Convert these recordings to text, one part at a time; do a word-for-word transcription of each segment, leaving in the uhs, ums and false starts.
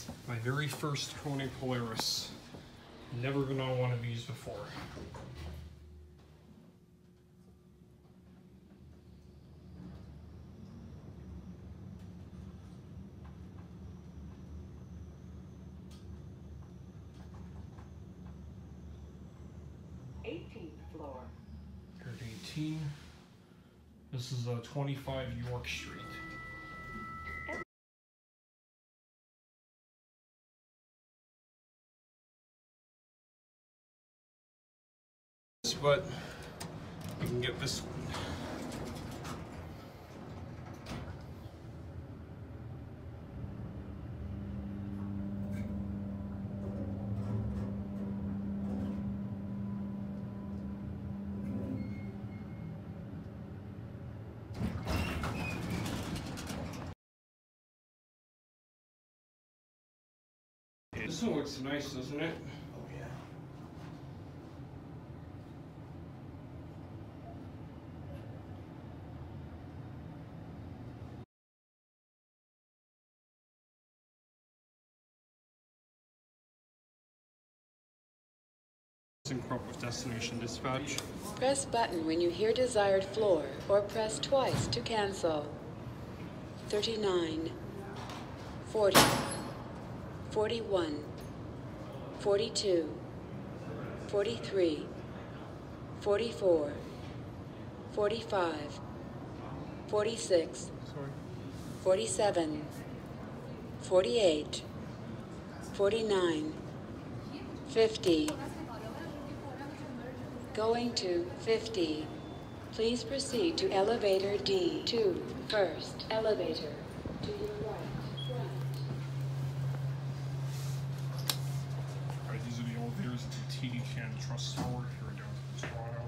My very first Kone Polaris. Never been on one of these before. eighteenth floor. Here at eighteen. This is uh, twenty-five York Street. But you can get this one. This one looks nice, doesn't it? Oh yeah. ThyseenKrupp with Destination Dispatch. Press button when you hear desired floor, or press twice to cancel. thirty-nine, forty, forty-one, forty-two, forty-three, forty-four, forty-five, forty-six, forty-seven, forty-eight, forty-nine, fifty. Going to fifty. Please proceed to elevator D two, first elevator to your right. Alright, these are the elevators at the T D Can Trust Tower here in downtown Toronto.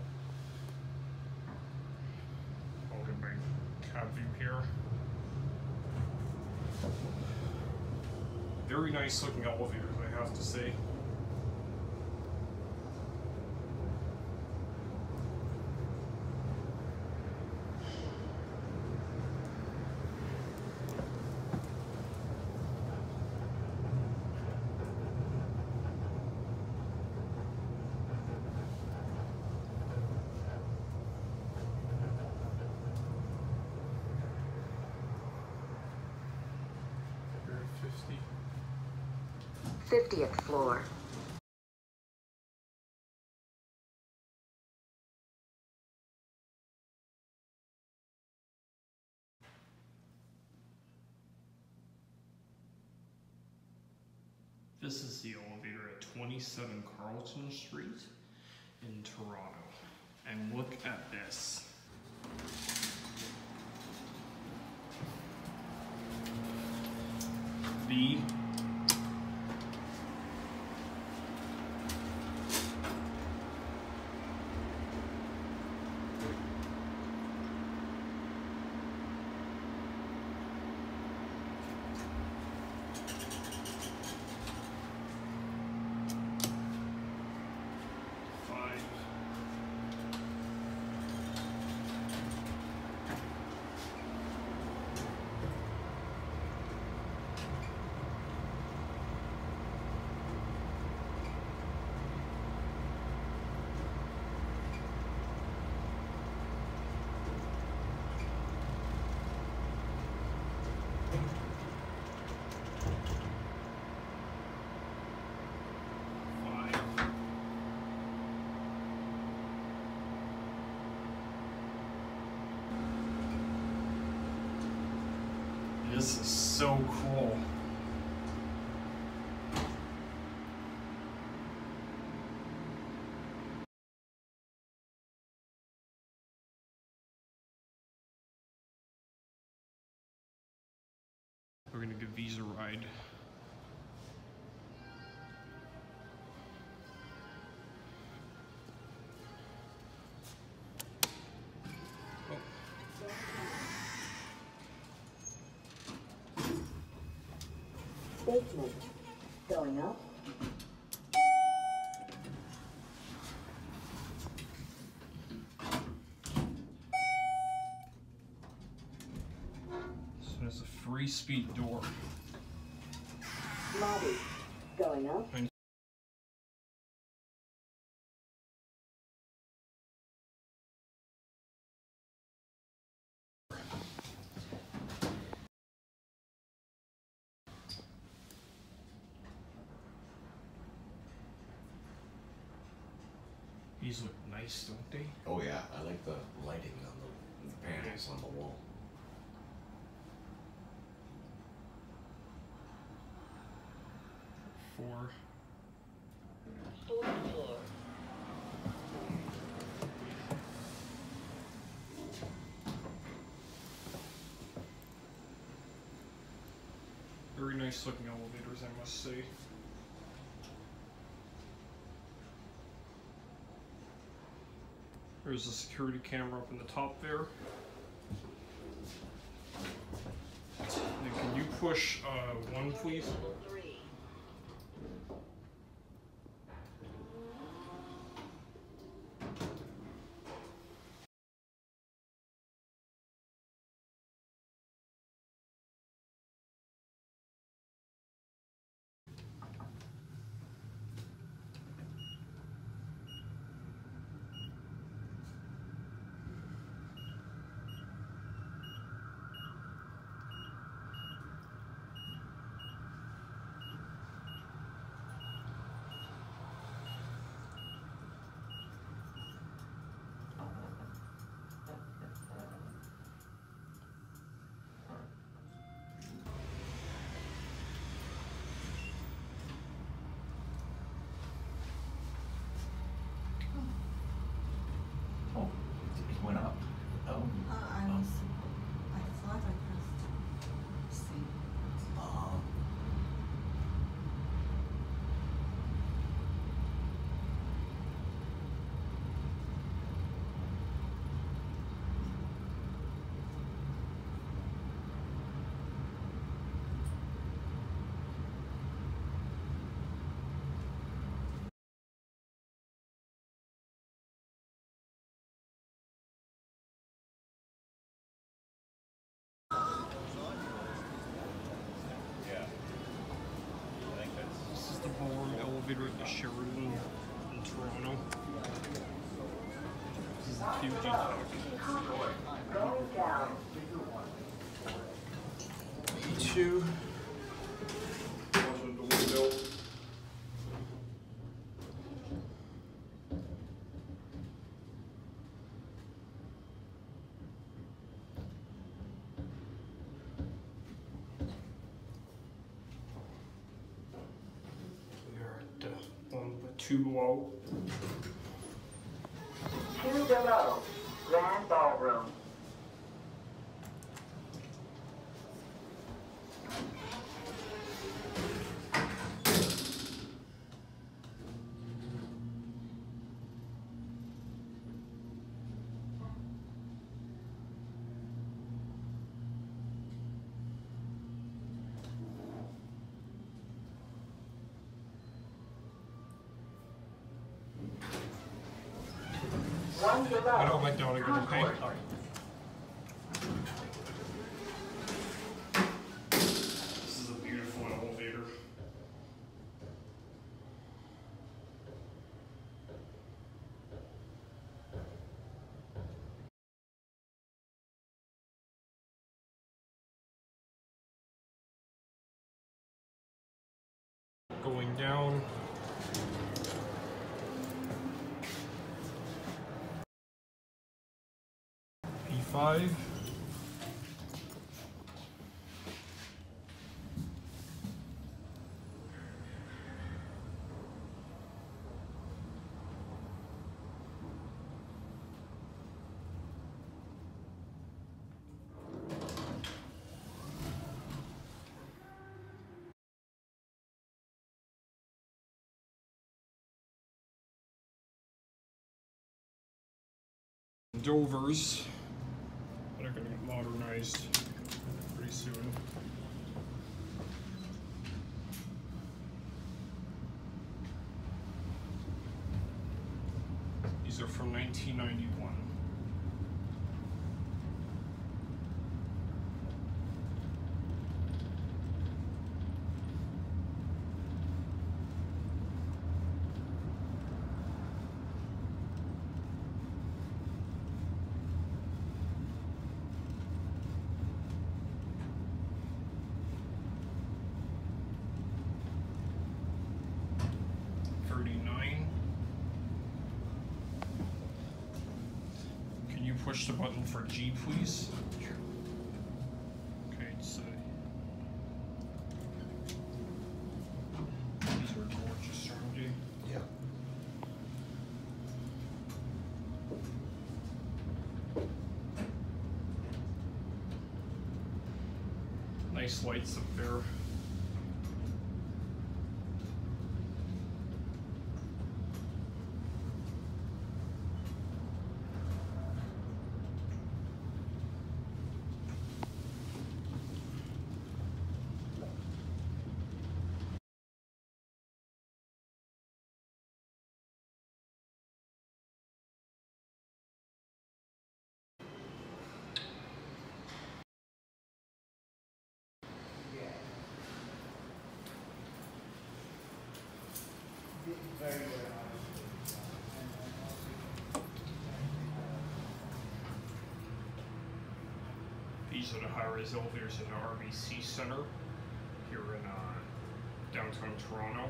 I'll get my cab view here. Very nice looking elevators, I have to say. fiftieth floor. This is the elevator at twenty-seven Carlton Street in Toronto. And look at this. The This is so cool. We're gonna give these a ride. Basement. Going up. So there's a free speed door. The Lobby. Going up. And these look nice, don't they? Oh yeah, I like the lighting on the, the panels on the wall. Four. Fourth floor. Very nice looking elevators, I must say. There's a security camera up in the top there. And then can you push uh, one, please? Level three. Oh, it went up. Oh. Uh, I was, I thought I pressed C. Oh. This is the ballroom elevator at the Sheraton in Toronto. This is the Fuji Tech. Going down. B two. We are at uh, one but two low. Two below. Grand ballroom. One below. I don't like down again, okay? This is a beautiful elevator. Going down. P five. Dovers that are going to get modernized pretty soon. These are from nineteen ninety-one. push the button for G, please? Sure. Okay, it's uh, these are gorgeous, aren't they? Yeah. Nice lights up there. These are the high-rise elevators in the R B C Center here in uh, downtown Toronto.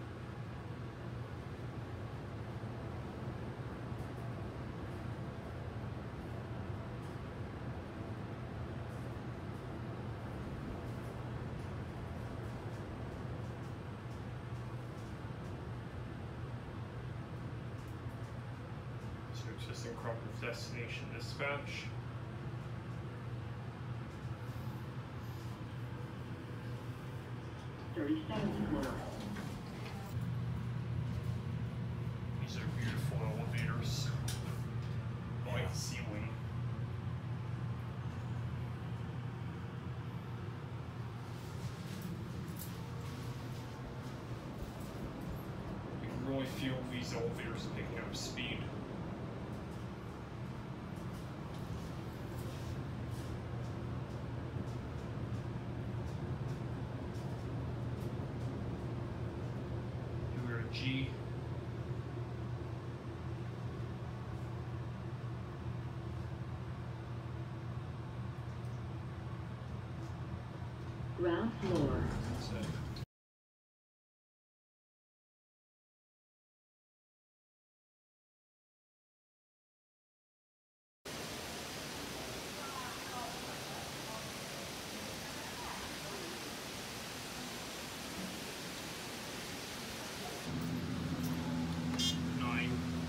So ThyseenKrupp with destination dispatch. thirty-seventh floor. These are beautiful elevators. White ceiling. You can really feel these elevators picking up speed. G. Ground floor. That's it. Nine.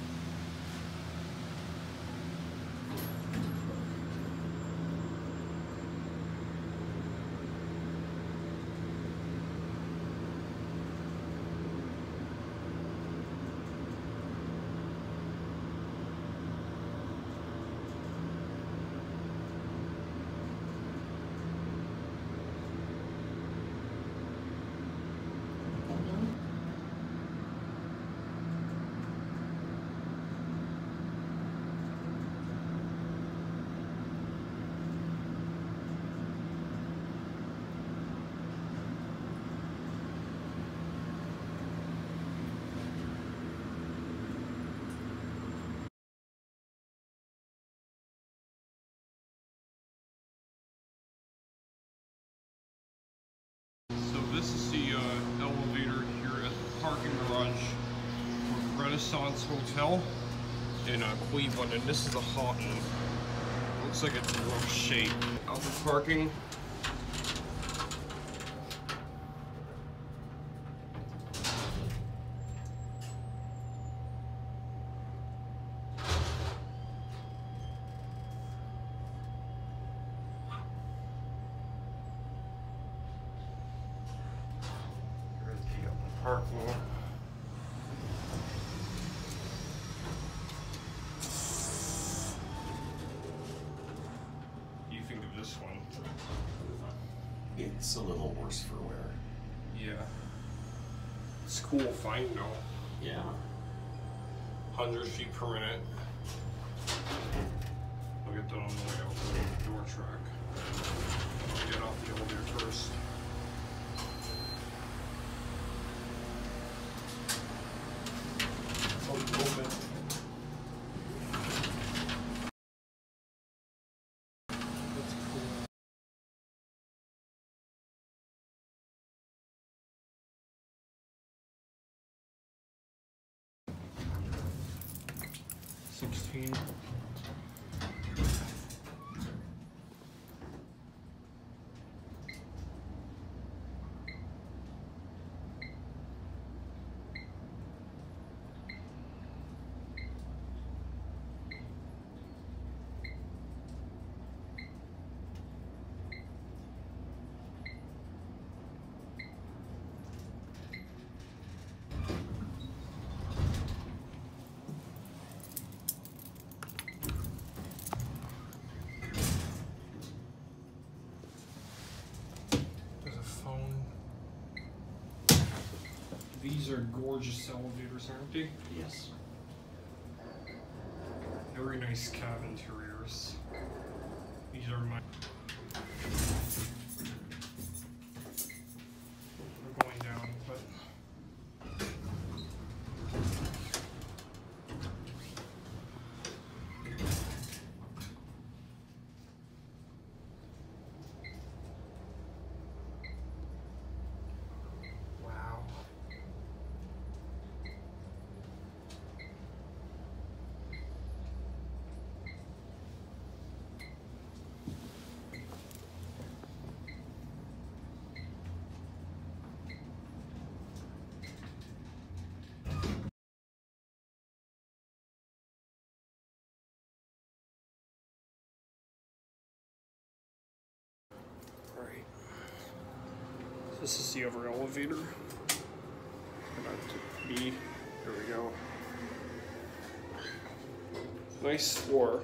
So this is the uh, elevator here at the parking garage for the Renaissance Hotel in uh, Cleveland, and this is the hot one. Looks like it's in rough shape. Out the parking. Here's the open parking lot. What do you think of this one? It's a little worse for wear. Yeah. It's cool, fine though. Yeah. one hundred feet per minute. I'll get that on the way out the door track. I'll get off the elevator first. Oh, open. That's cool. Sixteen. These are gorgeous elevators, aren't they? Yes. Very nice cab interiors. These are my. We're going down, but. Wow. Alright. This is the other elevator. About to be. There we go. Nice floor.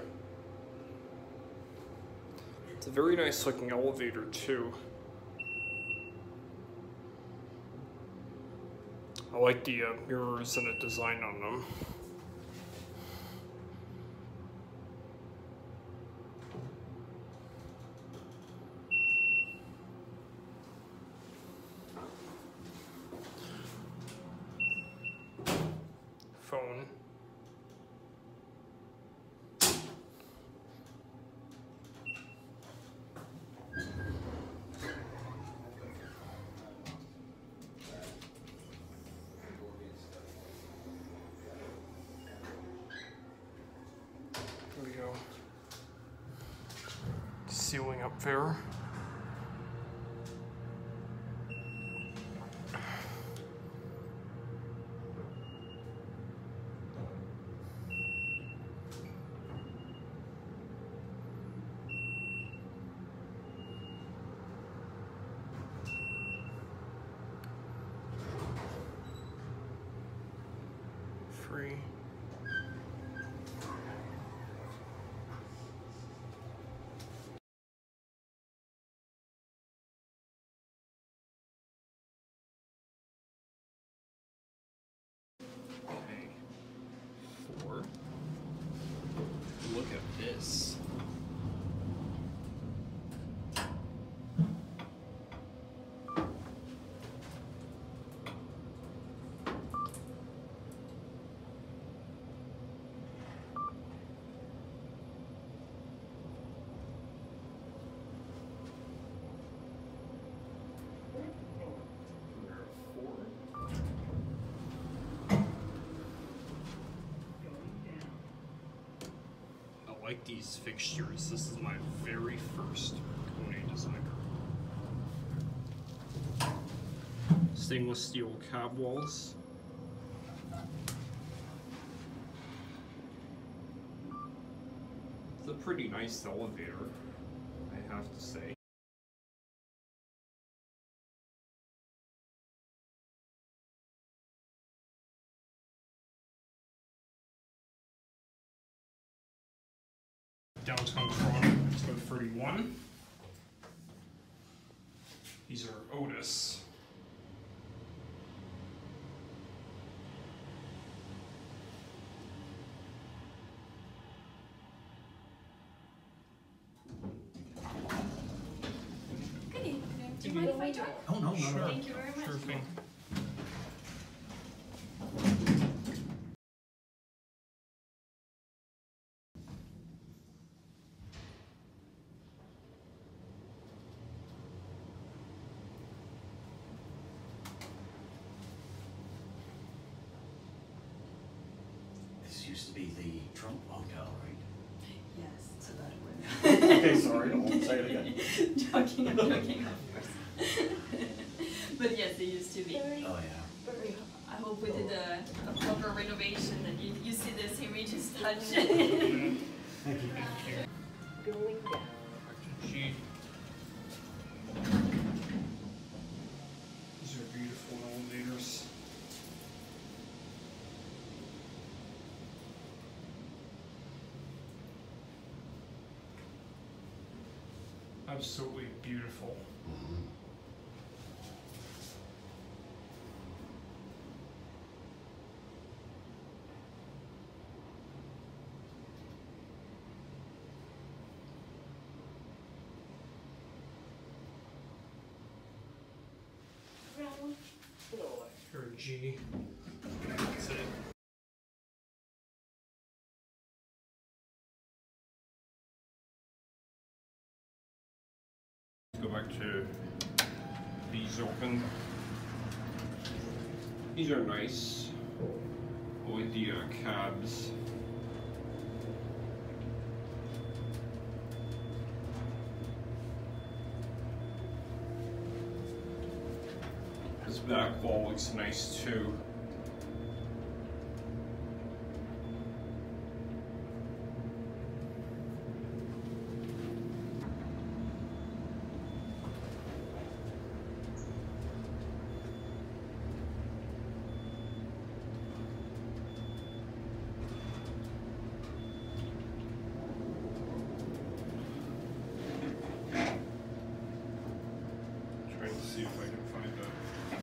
It's a very nice looking elevator too. I like the uh, mirrors and the design on them. Phone. There we go. Ceiling up there. Free. Okay. Four. Look at this. I like these fixtures. This is my very first Kone designer. Stainless steel cab walls. It's a pretty nice elevator, I have to say. Downtown Toronto, it's code thirty-one. These are Otis. Good evening. Do you mind if I join? Oh, no, no, Sure. no. Thank you very much. Sure thing. This used to be the Trump hotel, right? Yes, so that would. Okay, sorry, I won't say it again. Joking, I'm joking, of course. But yes, it used to be. Oh, yeah. I hope we did a, a proper renovation and you, you see this images touch. Thank you. Going down. Gee. These are beautiful elevators. Absolutely beautiful. Mhm. G. That's it. Let's go back to these open. These are nice with the uh, cabs. This back wall looks nice too. Trying to see if I can find a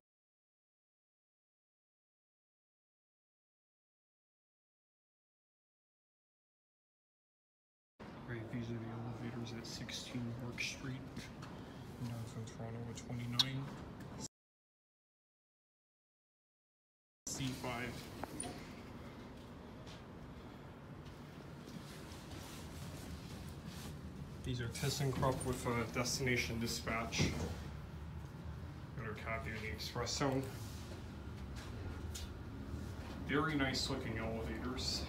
Right, these are the elevators at sixteen York Street, downtown Toronto at twenty-nine. C five. These are ThyseenKrupp with a destination dispatch. Got our cavity in the express zone. Very nice looking elevators.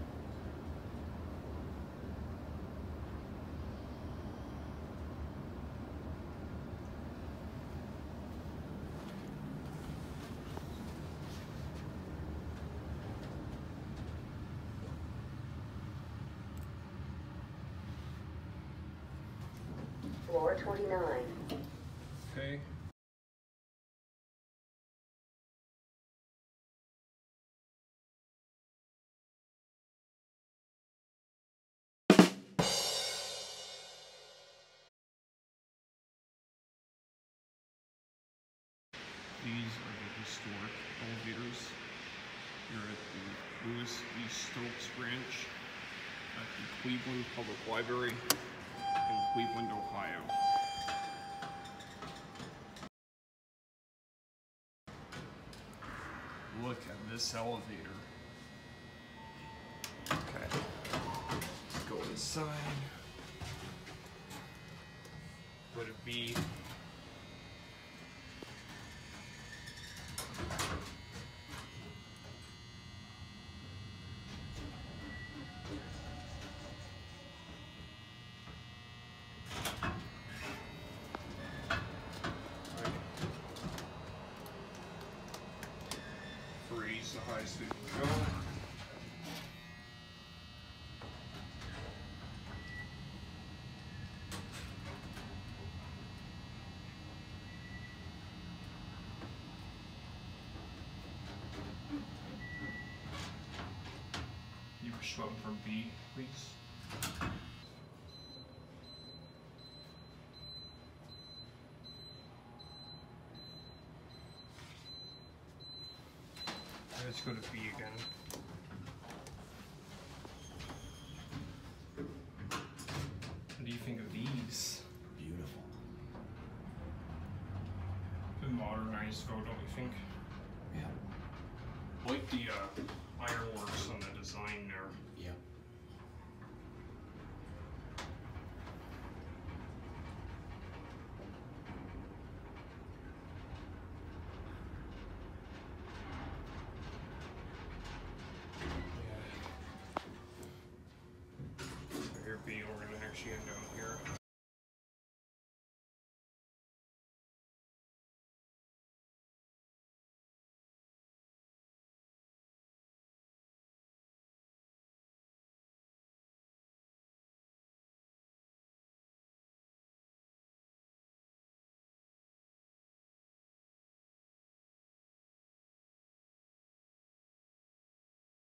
Floor twenty-nine. Okay. These are the historic elevators here at the Lewis E. Stokes branch at the Cleveland Public Library in Cleveland, Ohio. Look at this elevator. Okay, let's go inside. Would it be freeze the highest we can go? You were showing from B, please. Let's go to B again. What do you think of these? Beautiful. The modernized though, don't you think? Yeah. Like the uh, ironworks on the design there. Yep. So here B, we're gonna actually end down here.